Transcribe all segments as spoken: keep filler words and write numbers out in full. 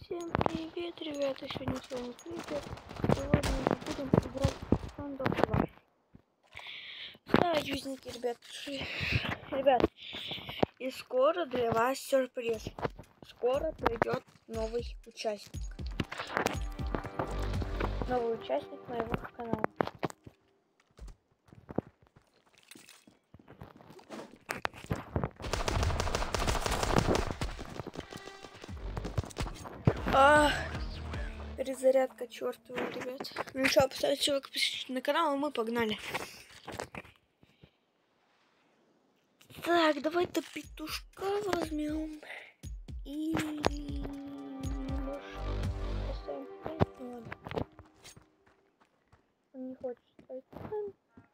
Всем привет, ребята! Сегодня с вами Крипер. Сегодня мы будем играть в Стандарт два. Да, юзники, ребят. Ребят, и скоро для вас сюрприз. Скоро придет новый участник. Новый участник моего канала. А, перезарядка чертова, ребят. Ну что, поставьте лайк, подписывайтесь на канал, и мы погнали. Так, давай-то петушка возьмем. И может поставим пять, ну ладно. Он не хочет ставить пять.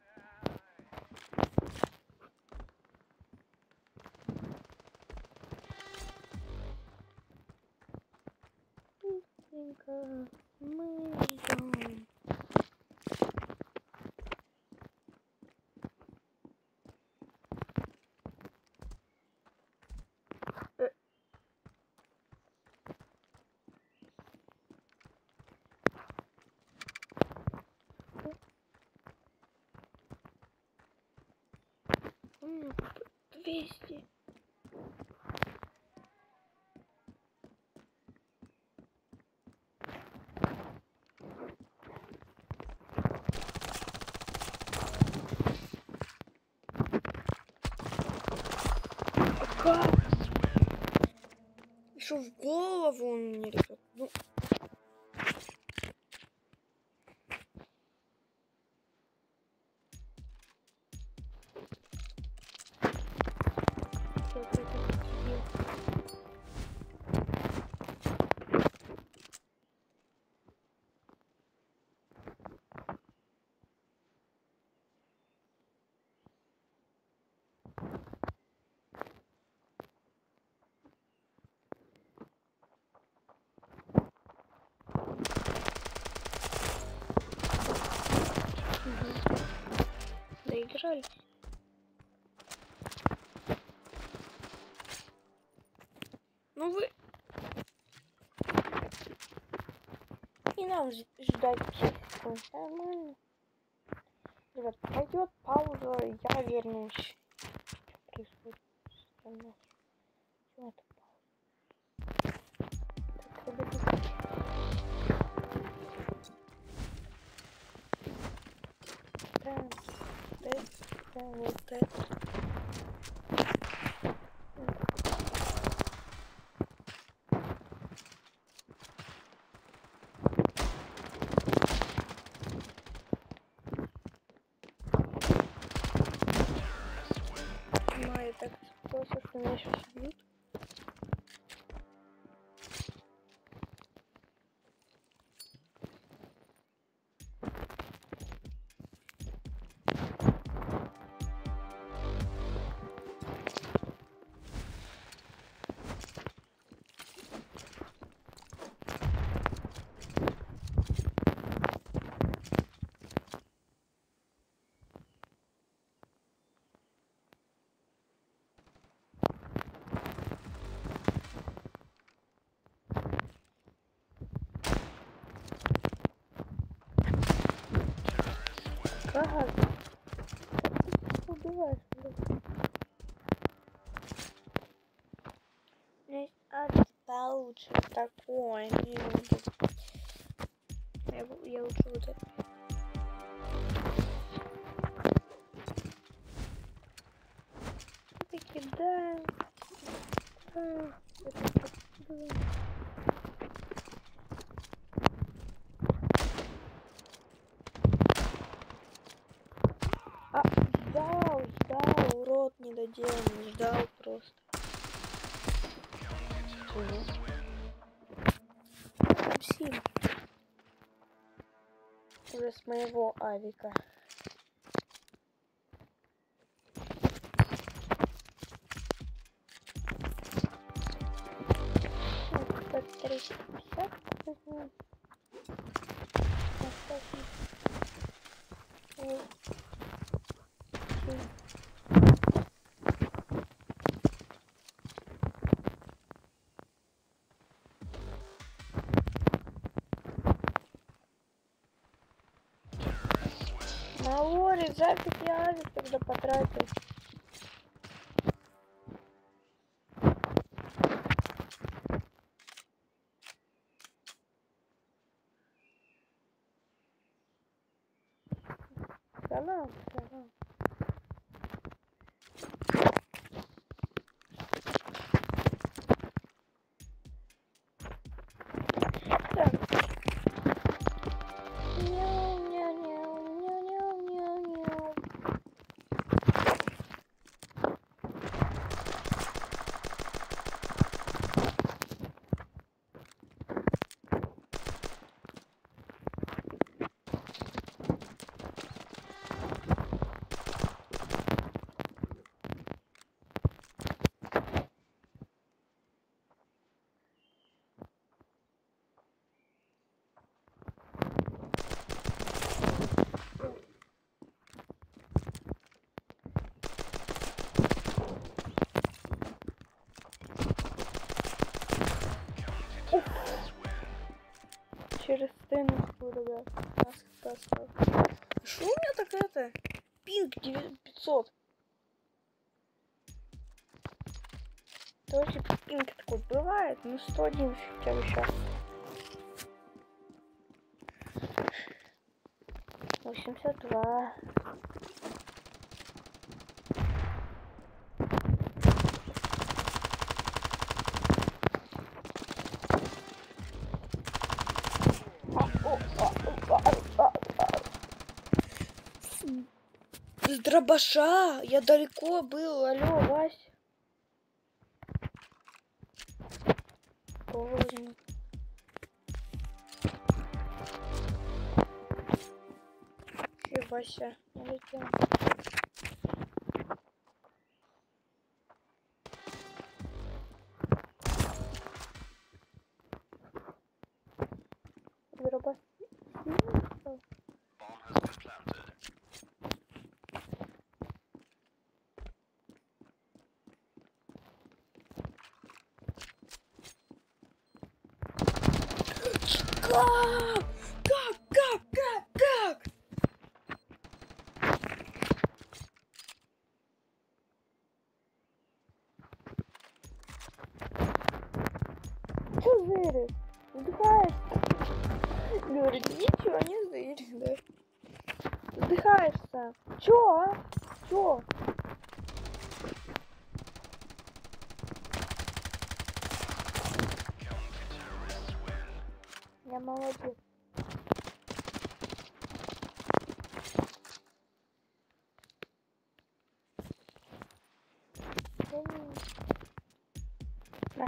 Быстренько мы идем. двести. Как? Еще в голову он мне, ребят. Ну. Доигрались. Ну вы... И нам ждать пять секунд. Нормально. Ребят, пойдет пауза, я вернусь. Что происходит? Странно. Почему это пауза? Так, ребята. Да, да, да, вот это. Я так испугался, что меня сейчас убьют. Как? Ты убиваешь, блядь. У меня есть адрес получше такой. Не буду. Я, я лучше вот это. Таки да. А, это А, ждал, ждал, урод недоделанный, ждал просто. Спасибо. Уже с моего авика. Так, триста пятьдесят возьмем. Блин, запись я авик тогда потратил. Салам, салам. Так. Няу-няу-няу-няу-няу-няу-няу. Через стену, ребят. Нас поставил. Что у меня так это? Пинг пятьсот. Тоже пинг такой бывает, ну сто один хотя бы сейчас. восемьдесят два. С дробаша! Я далеко был, алло, Вась. Поздно. Че, Вася, улетел. Дробаш. Как? Как? Как? Как? Как? Чё зыришь? Вздыхаешь? Говорит, ничего не зыришь, да? Вздыхаешься. Чё, а? Чё? Я молодец. Да.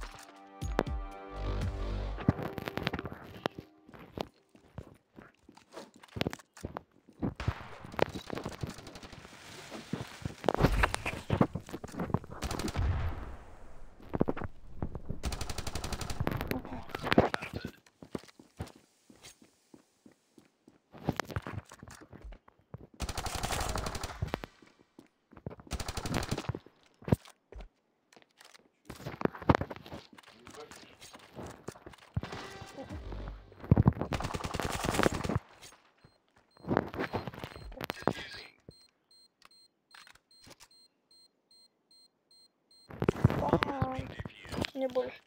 Ага. Мне больше.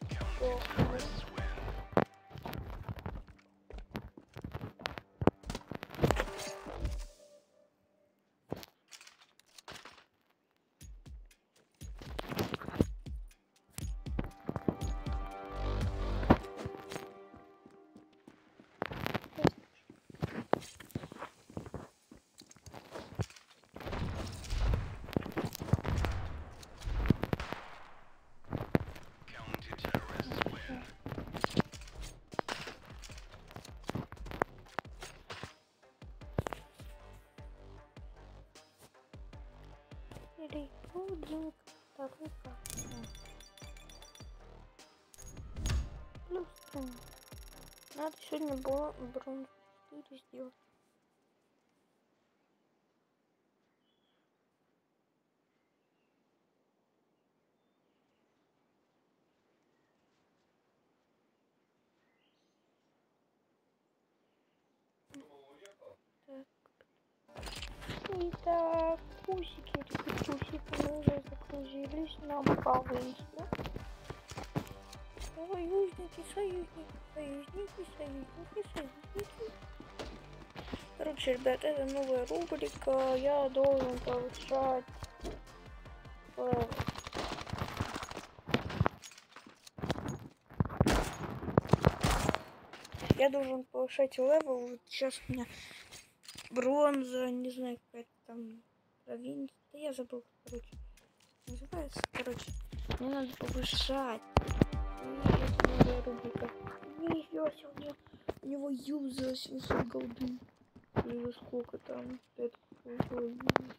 Или пудинг такой как. Плюс три. Надо сегодня было бронз четыре сделать. Так. Итак, кусики, кусики, мы уже закружились, нам повышло. Союзники, союзники, союзники, союзники, союзники. Короче, ребят, это новая рубрика. Я должен повышать. Э, Я должен повышать левел. Вот сейчас у меня бронза, не знаю, какая-то там провинция. Да я забыл, короче. Называется, короче. Мне надо повышать. И новая рубрика. Нифига себе, у него, у него юза семьсот голды. Или сколько там? Это какой юз?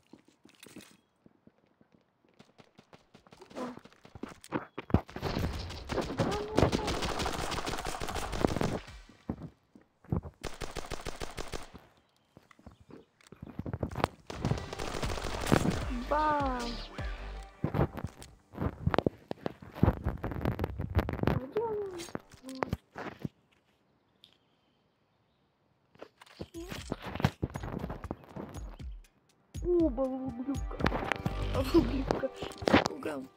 Бам! Где он? О, балублюка. Балублюка. Пугам.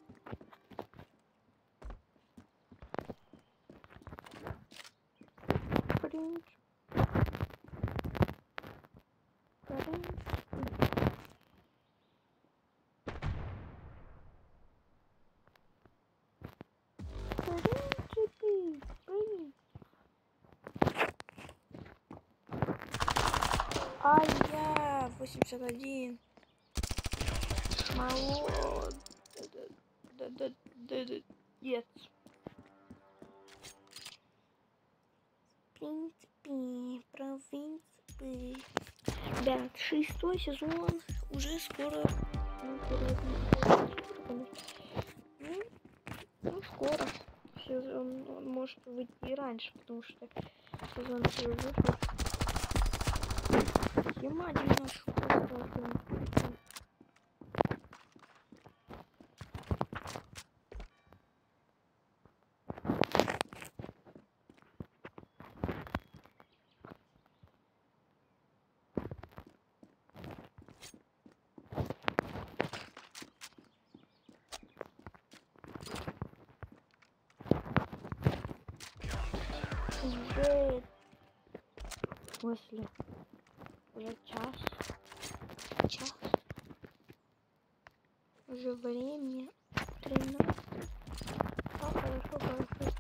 Принц. Принц. Принципы. Принц. Ай, я восемьдесят один. Мало. Да-да-да-да-да. Нет. В принципе, про принципы. Ребят, шестой сезон уже скоро. Ну, ну, ну, скоро. Сезон он может выйти и раньше, потому что сезон уже вышел. Ема девяносто просто. Уже в смысле уже час час уже времени тринадцать. А, хорошо, хорошо.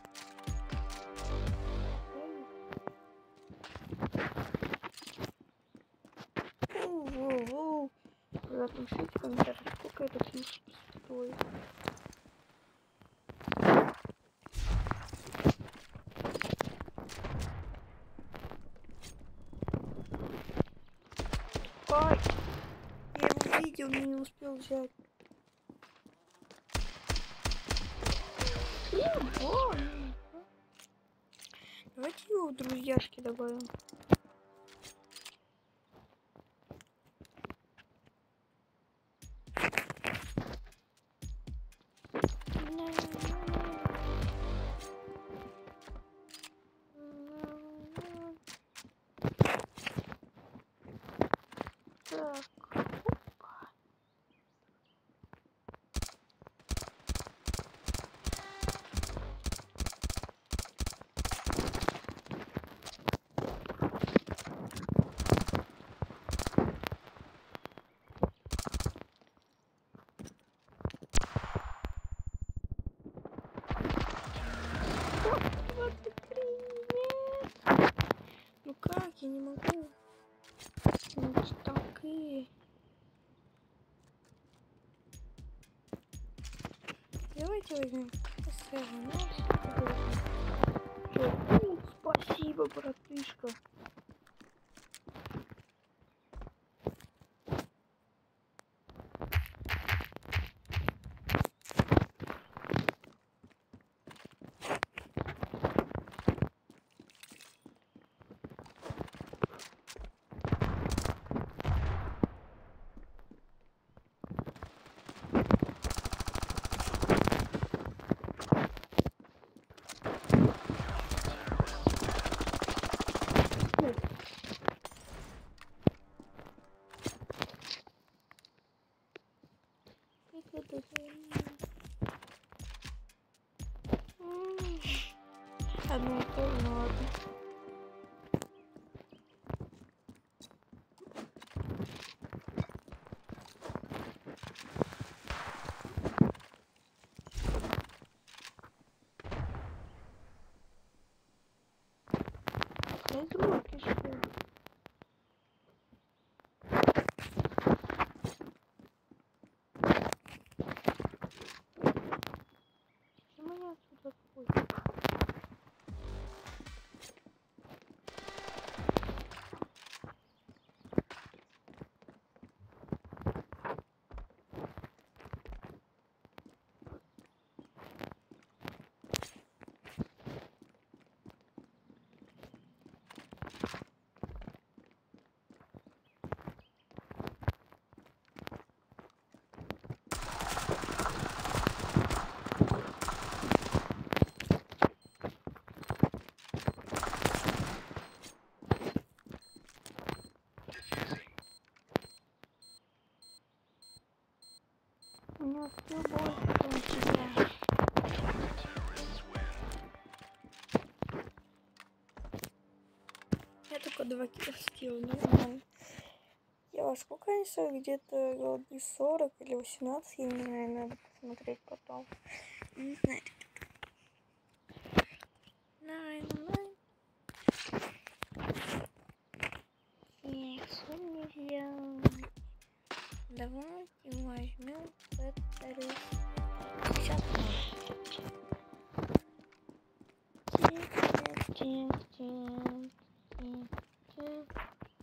Воу-воу-воу. Ребят, напишите в комментариях, сколько это фиш стоит. Ай, я его видел, но не успел взять. Давайте его в друзьяшки добавим. Так. Ну как, я не могу. Ну так и. Давайте возьмем. Ну, спасибо, братышка. Одно и то же, ну ладно. Какая звуки, что ли? Почему я отсюда отходит? У меня все больше, чем у тебя. Я только два килла скилл, нормально. Я во сколько несу? Где-то голды сорок или восемнадцать, я не знаю, надо посмотреть потом. Не знаю. Найн, найн. Эх, сумерья. Давайте возьмем батарею. Сейчас. Тик, тик, тик, тик, тик.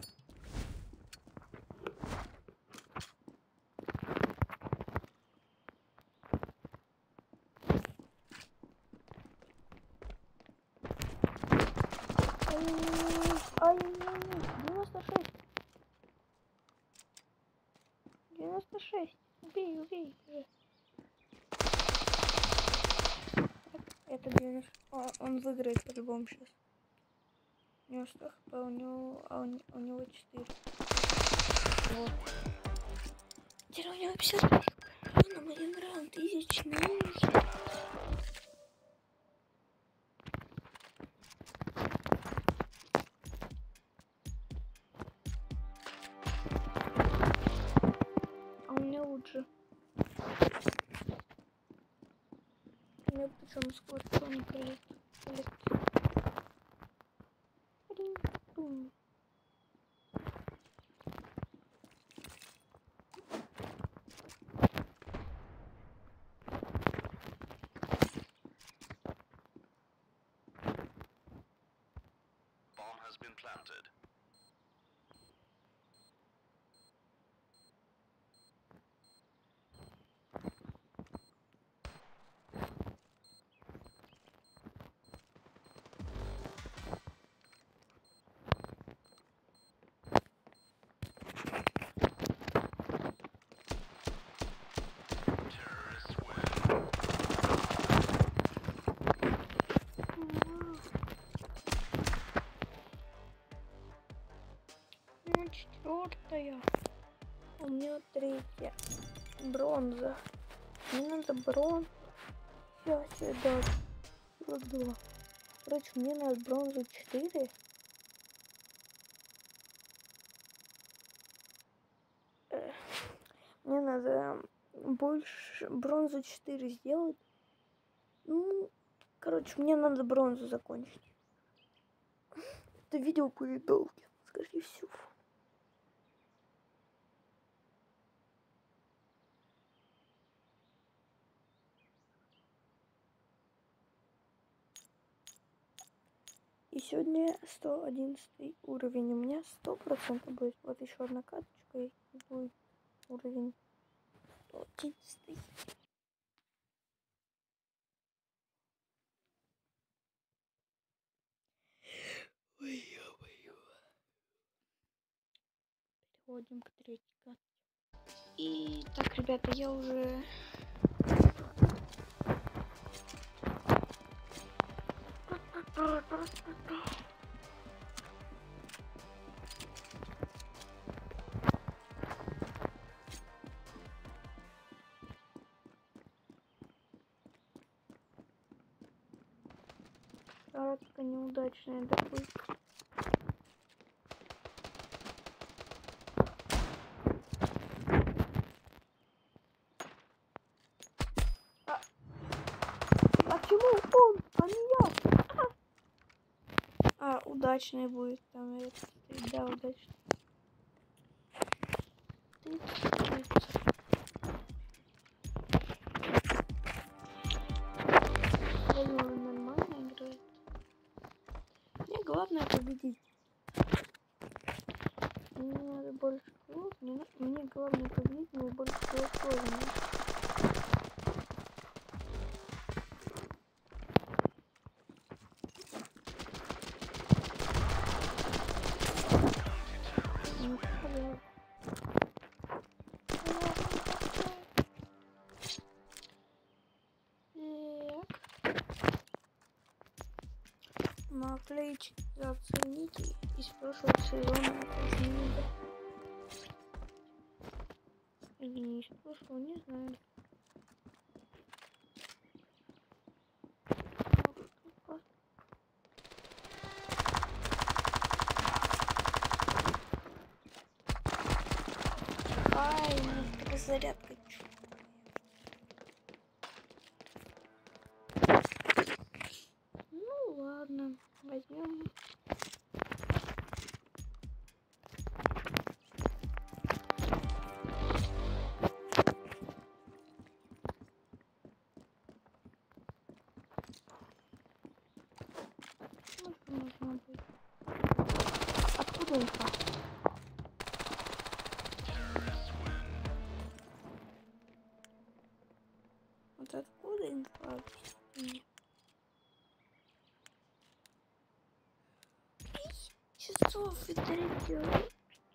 Ай-яй-яй, девяносто шесть. девяносто шесть. Убей, убей. Это девяносто. О, он выиграет по-любому сейчас. У него сто хп, у него, а у, у него четыре. Вот. Теперь у него пятьдесят пять хп. Ровно мы играем тысячный. А у меня лучше. У меня причем скворцовый коллект. Planted. Terrorists win. Ну, четвертая. У меня третья. Бронза. Мне надо бронзу. Сейчас сюда. Два. Короче, мне надо бронзу четыре. Мне надо больше бронзу четыре сделать. Ну, короче, мне надо бронзу закончить. Это видео будет долгим, скорее всего. И сегодня сто одиннадцатый уровень. У меня сто процентов будет. Вот еще одна карточка и будет уровень сто одиннадцатый. Ой, ё-моё. Переходим к третьей карте. И так, ребята, я уже... Кратко неудачная добыча. А, а чему он? А не я? А, а удачный будет там это. Да, удачный. Он нормально играет. Мне главное победить. Мне надо больше килов. Мне, мне главное победить, мне больше килов тоже надо. Ну, понятно. Наклеить зацените из прошлого сезона. Или не из прошлого, не знаю. Ай, ну зарядка. Ну ладно, возьмем. Ну, что можно быть? Откуда инфа? Вот откуда инфа? Часов и три делают.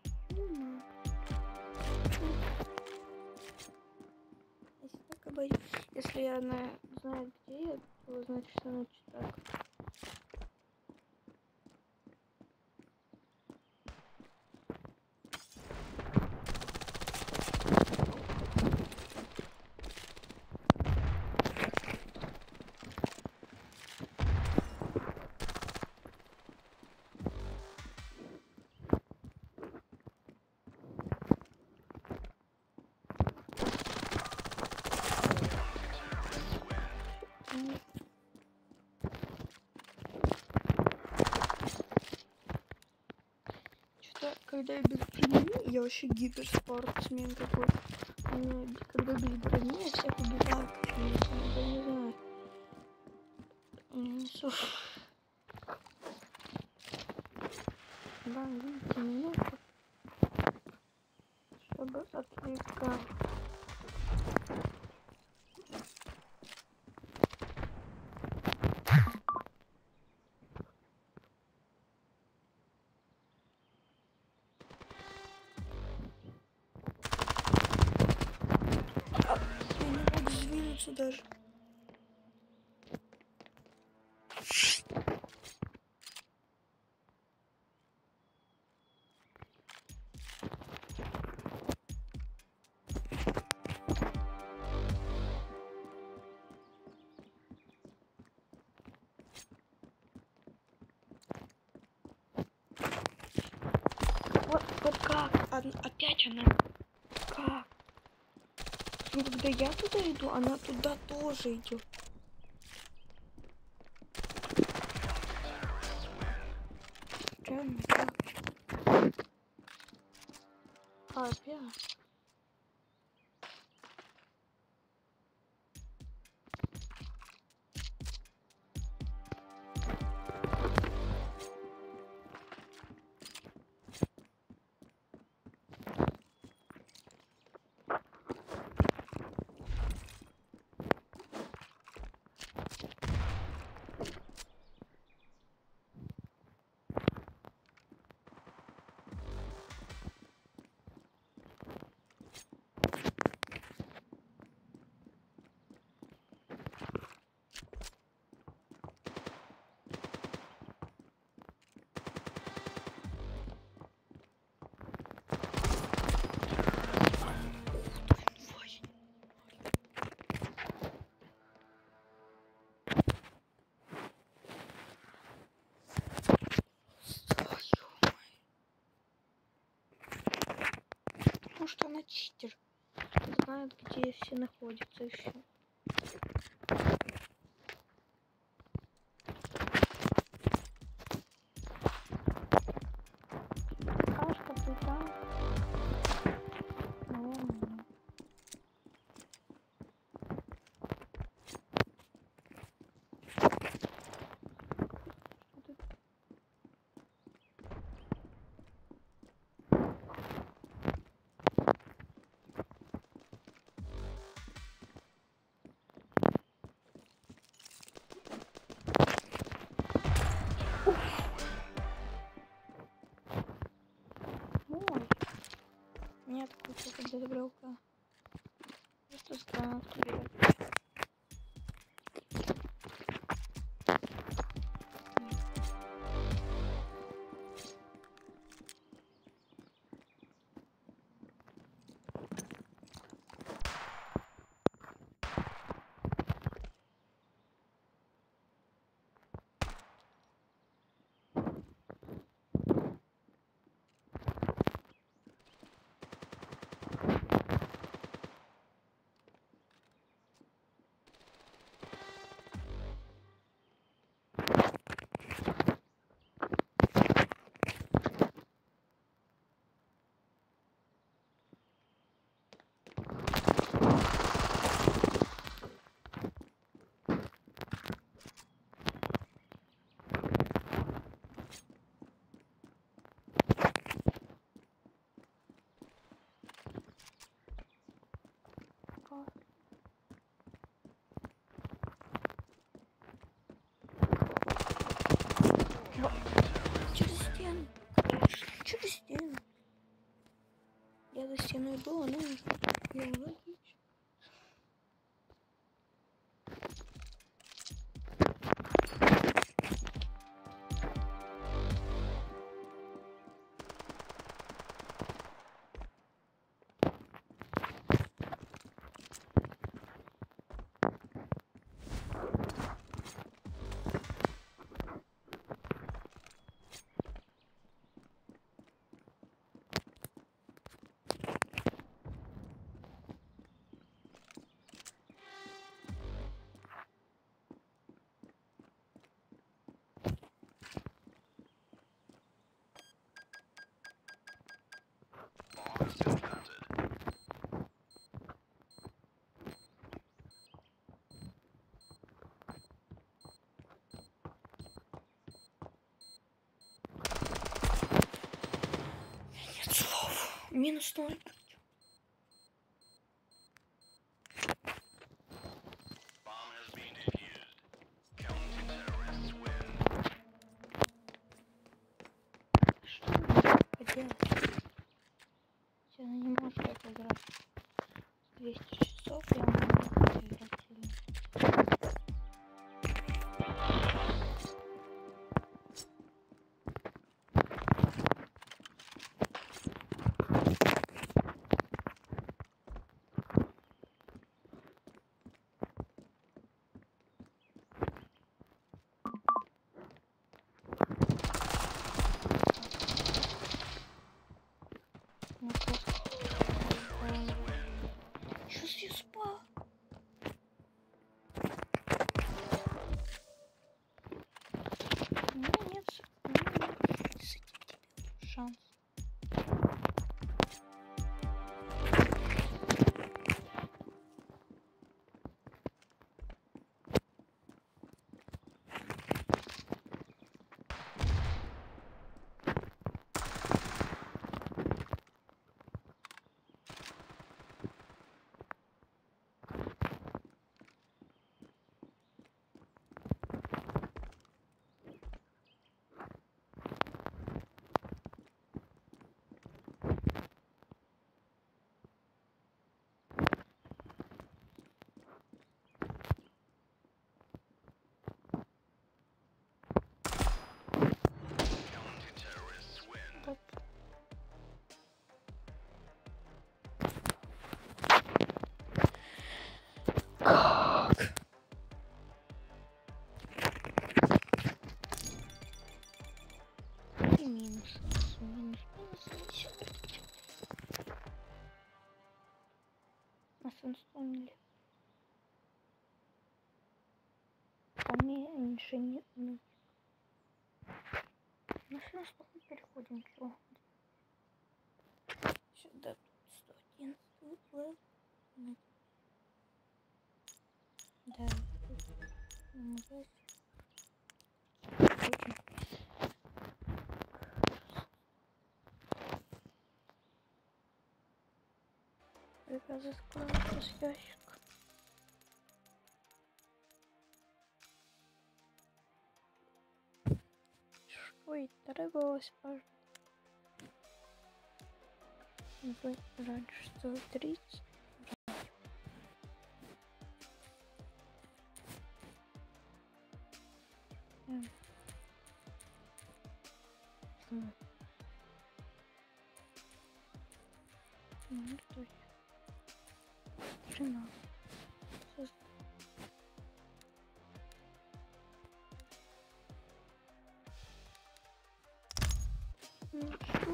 Если так обойдёт. Если она знает, где я, то значит, она читает. Что-то, когда я без брони, я вообще гиперспортсмен такой. Но когда без брони, я всех убиваю. Я не знаю. Несу. Да, видите, меня, чтобы отвлекать. Я не могу сдвинуться даже. Вот, вот как? Од- опять она. Как? Ну, когда я туда иду, она туда тоже идет. Реально, как? А, опять. она читер. Знает, где все находятся и все. Кашка, ты там? Наверное, нет. Ой. Нет, какой-то добрелка. Просто странно вперед. Через стену. Через стену. Я за стеной была, но я выключу. Bomb has been planted. Нет слов. Минус ноль. Bomb has been defused. Counter-terrorists win. Что мне поделать? Все, она не может так играть. двести часов я могу играть сильно. Ну, просто... Чё я спал? У меня нет, с- у меня нет с этим тебе шанс. Counter-terrorists win. Вот. Как? И минус. Минус, минус, минус. инструмент. Поменьше не... Ну, все, что мы переходим. Все. Сюда сто одиннадцать лет. Да. Здесь. Я заскрою сейчас ящик. Что и требовалось, пожалуйста. Раньше сто тридцать. Ну, то есть тринадцать. Ну что,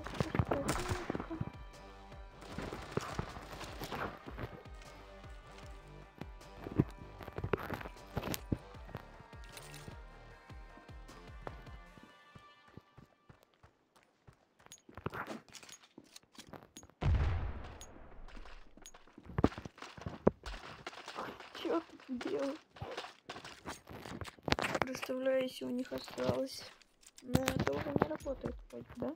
что тут делать? Представляю, если у них осталось. Но это уже не работает, хоть, да?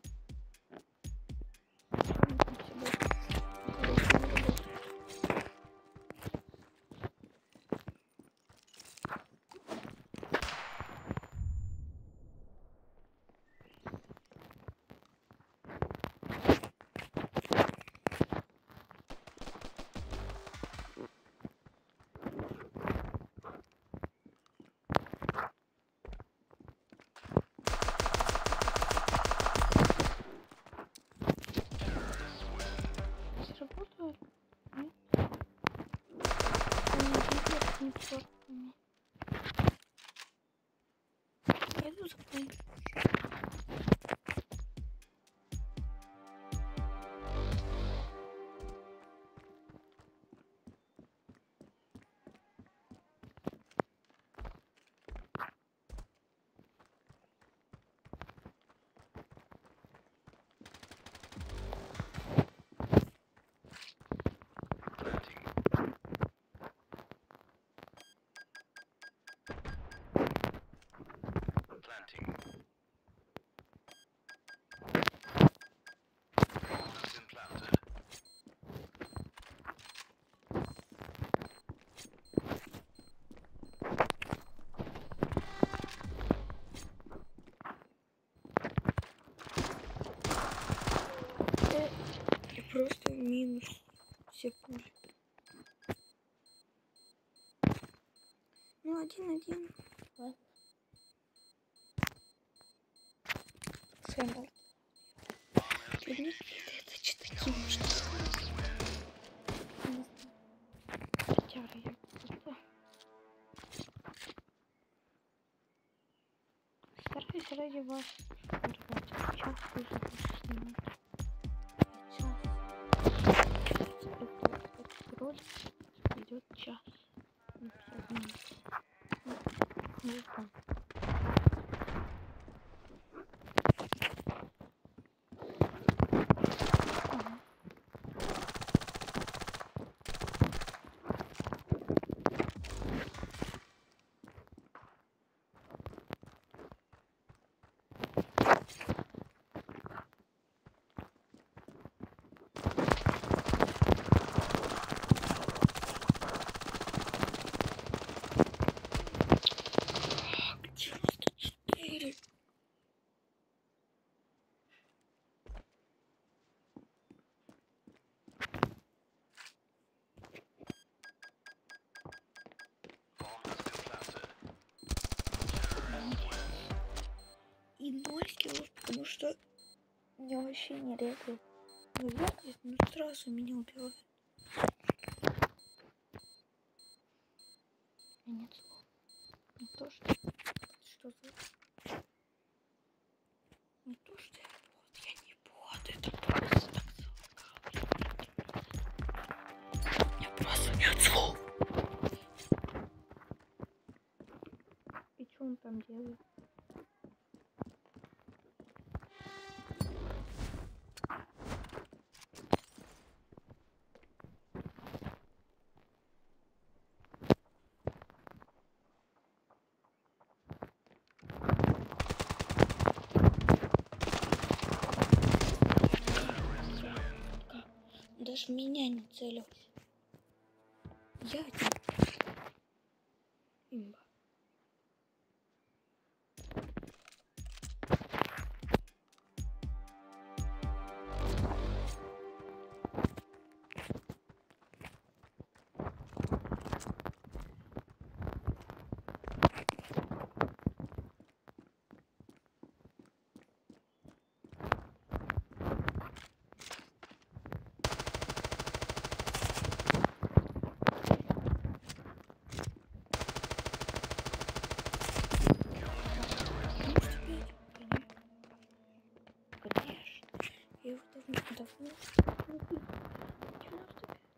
Сработает? Нет? Не черт. Я иду за помощью. Просто минус все пули. Ну, один-один. Ладно. Сэндл. Это что-то кино, хотя я просто стараюсь ради вас работать. Сейчас уже снимать. Ролик идет час. пятьдесят минут. Ну, ну, и ноль киллов, потому что я вообще не регаю. Ну, регает, но сразу меня убивает. Нет слов. Не то, что... Что за... Не то, что я бот, я не бот, это просто так залагал. Я просто что он там делает? Даже в меня не целился. Я один. Имба. Я его давно, давно не видел. девяносто пять.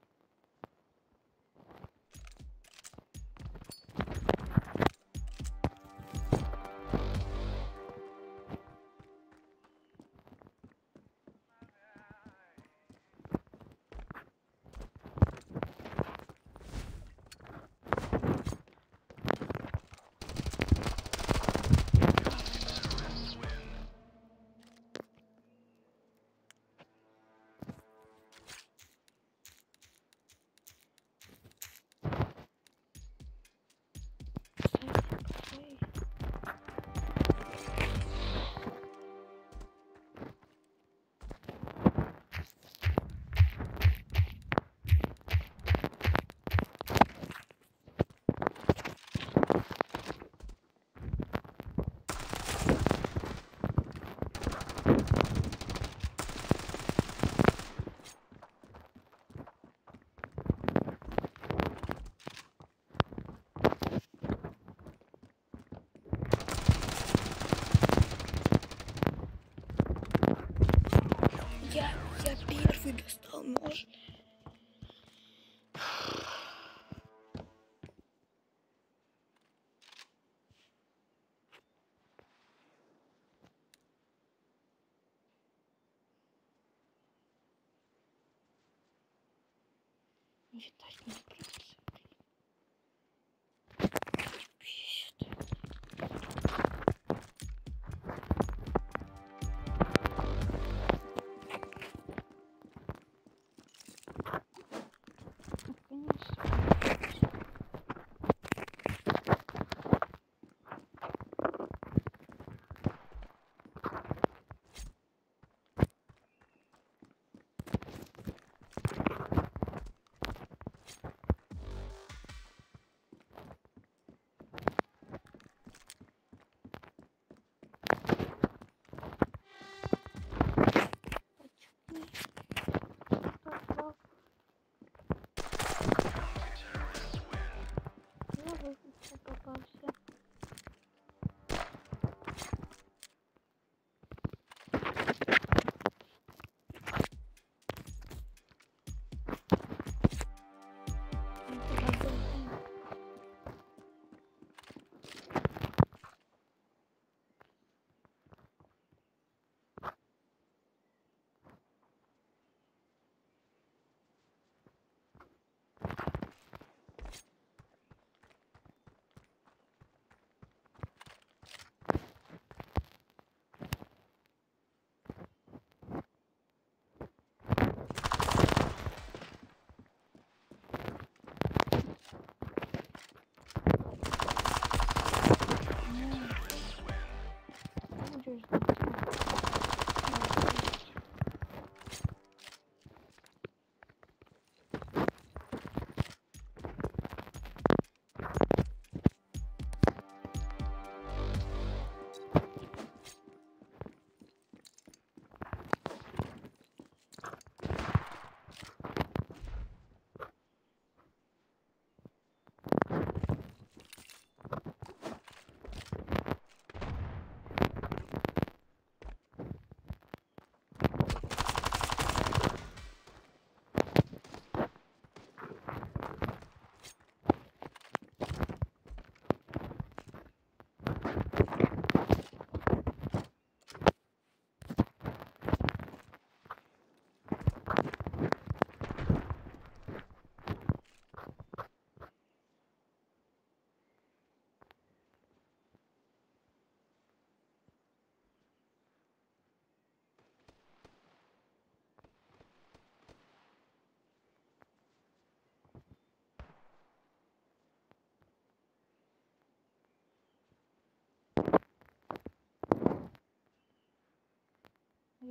Эй. Я, я первый достал нож. Видать, не справился. Бесит. Наконец-то.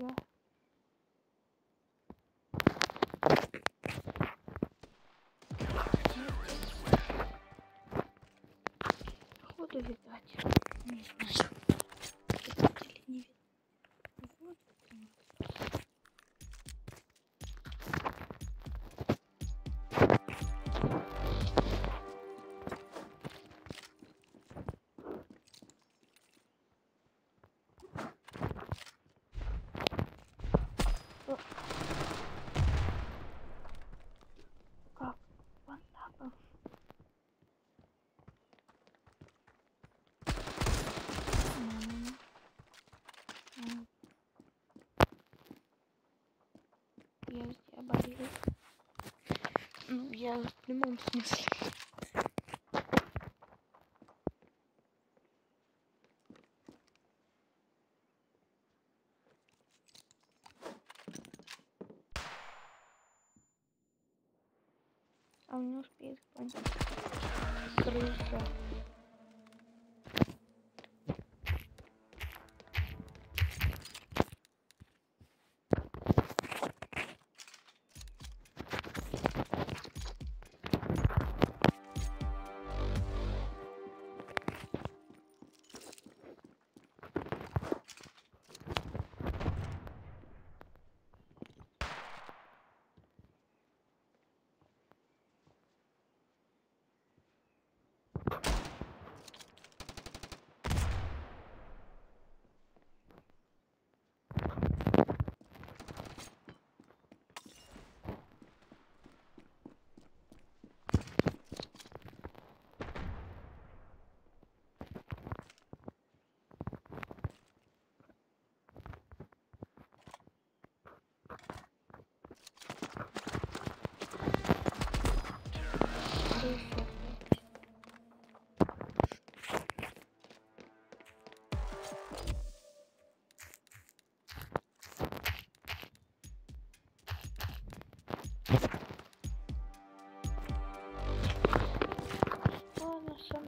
я. Походу видать. Не знаю. Видать или не видать. Вот. Как? Вот так вот. М. М. Я тебя боюсь. Ну, я в прямом смысле. А он не успеет понять. Крыса. Крыса. Ладно, сам.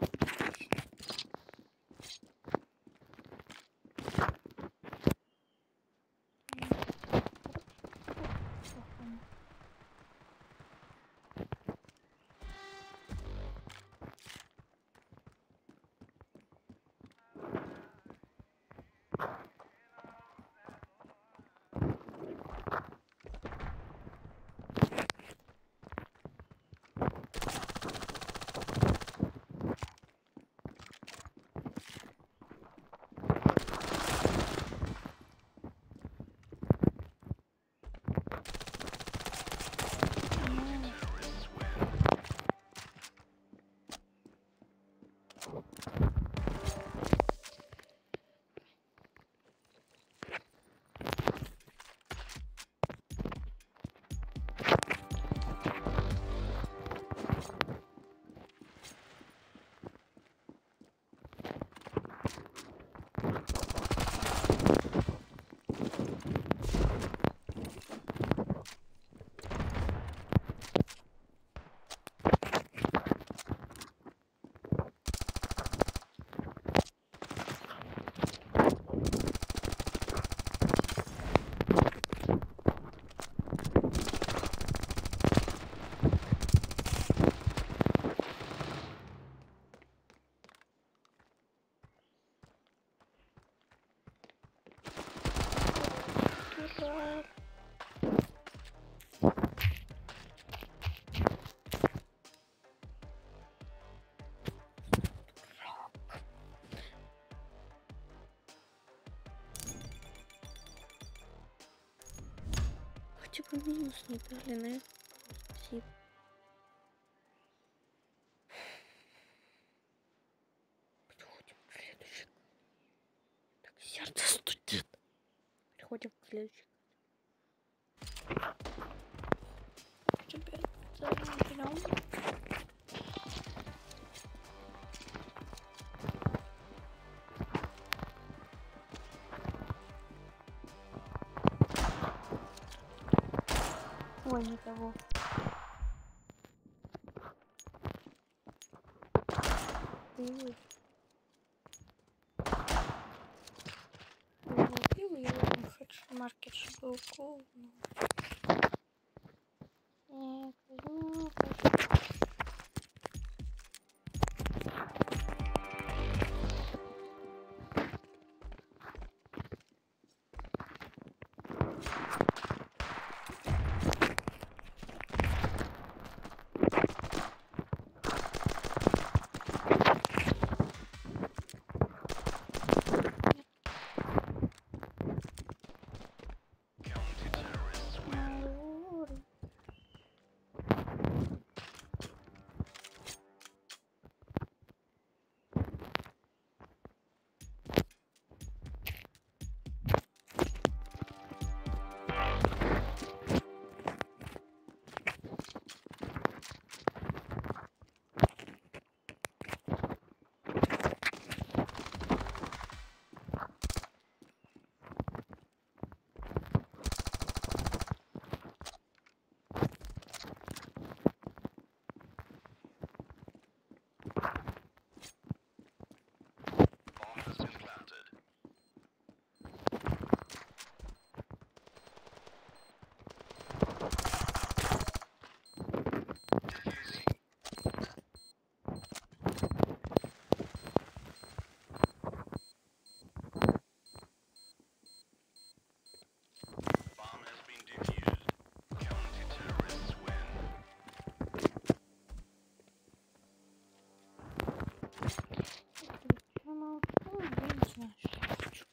Дурак. Хотя бы минус не дали, на это спасибо. Переходим к следующей. Так сердце стучит. Переходим к следующей. Ребята, берем. Ой, не того. Пиво. Пиво, пиво, я вам хочу. маркет шаблоку. Нет, возьму. Counter-terrorists win. Bomb has been planted. Defusing. Bomb has been defused. Counter-terrorists win. Чё, ну, я не знаю, что я хочу.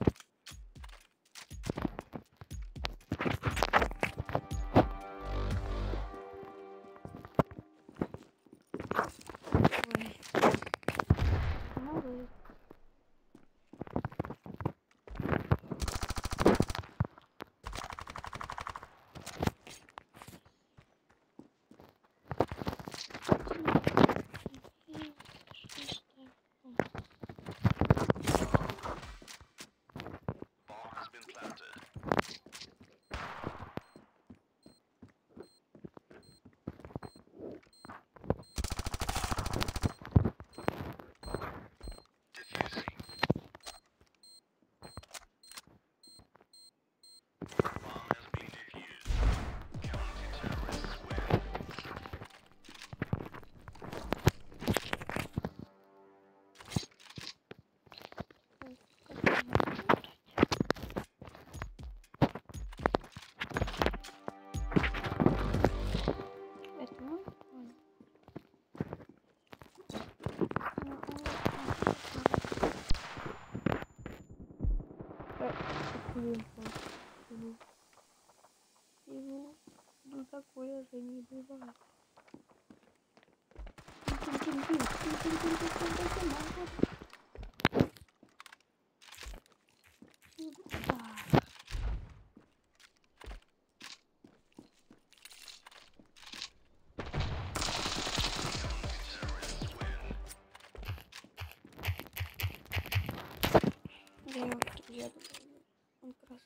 Ой. Новый. Bomb has been planted. Defusing. Bomb has been defused. Counter-terrorists win. Это мой? Ой. Его, ну такое же не бывает. Counter-terrorists win. Я его в друзья добавлю. Он красавчик.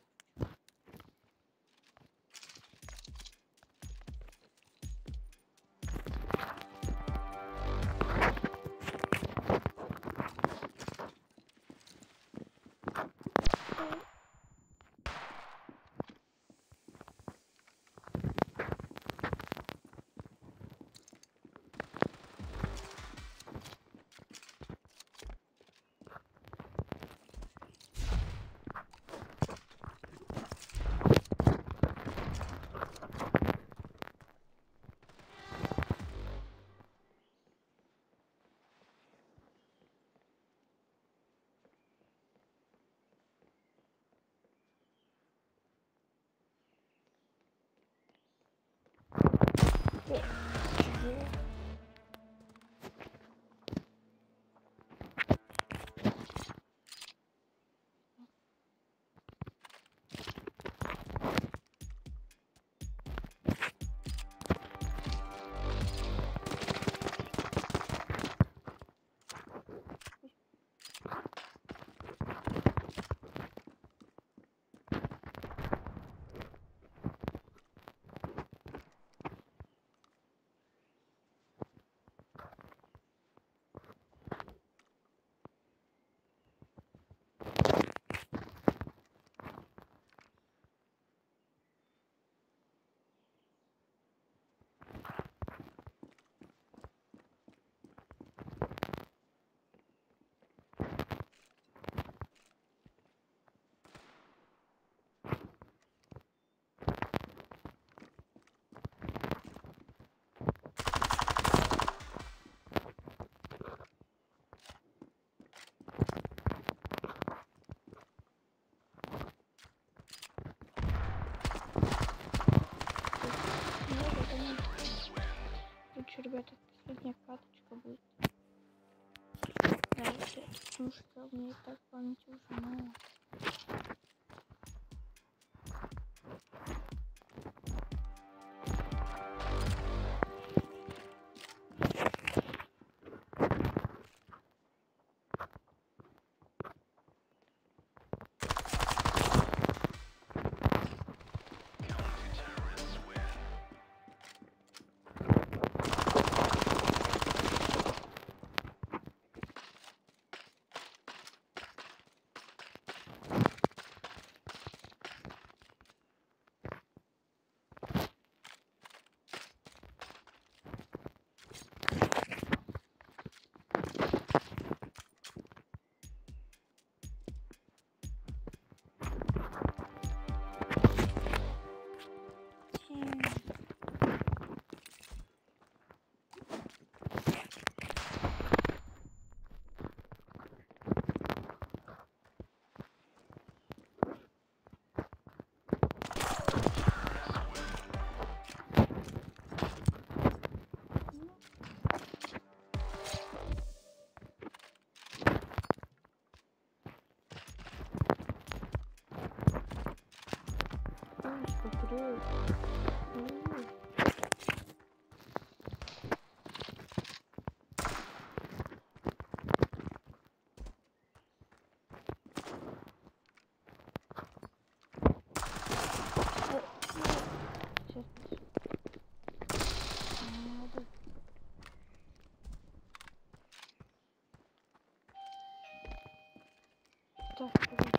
потому что у меня и так памяти уже мало. Counter-terrorists win. Ой, смотри. Ой. Э, Сейчас. Надо. Так, вот.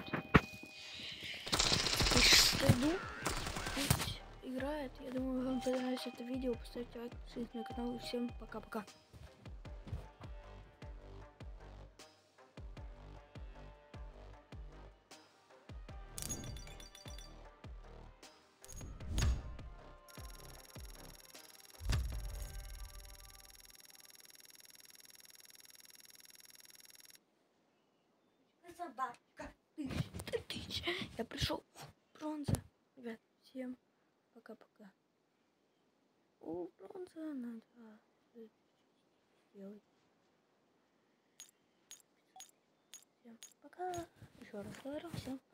Я сейчас дойду. Пусть играет. Я думаю, вам понравилось это видео. Поставьте лайк, подписывайтесь на канал. И всем пока-пока. Собака. Ты, ты, я пришел в бронза. Ребят, всем пока-пока. У бронза надо сделать. Всем пока. Еще раз говорю, всем